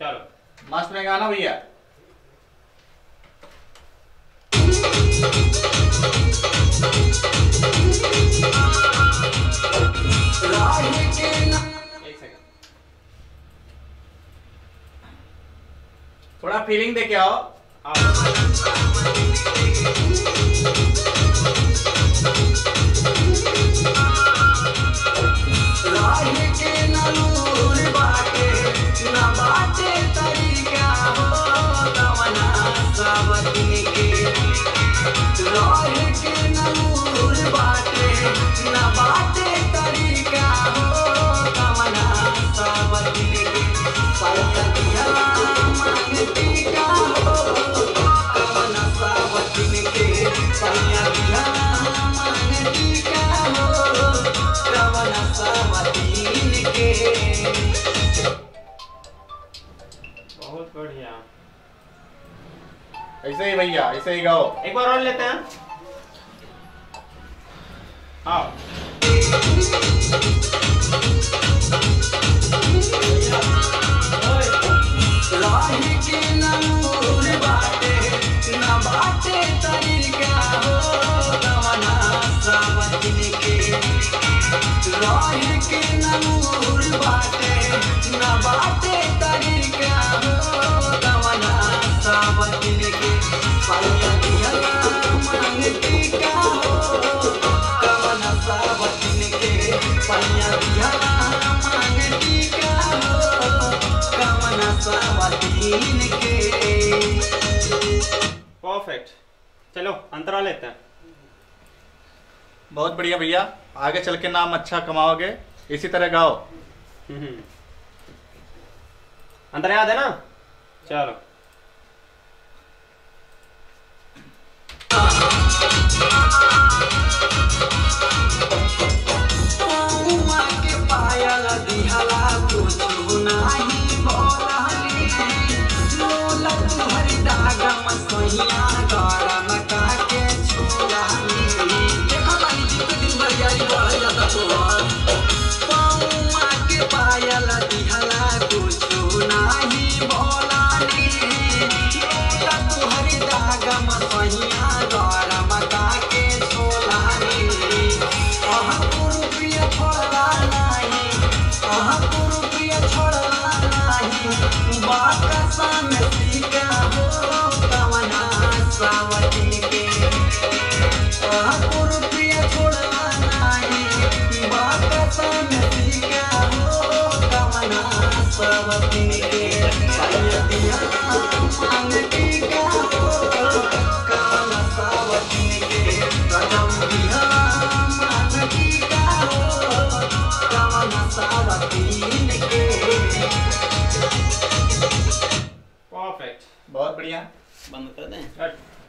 चलो मस्त में गाना भैया। एक सेकंड, थोड़ा फीलिंग दे के आओ। बहुत बढ़िया, ऐसे ही भैया, ऐसे ही गाओ। एक बार और लेते हैं। आओ परफेक्ट। चलो अंतरा लेते हैं। बहुत बढ़िया भैया, आगे चल के नाम अच्छा कमाओगे, इसी तरह गाओ। अंतरा याद है ना? चलो बहुत बढ़िया, बंद कर दें।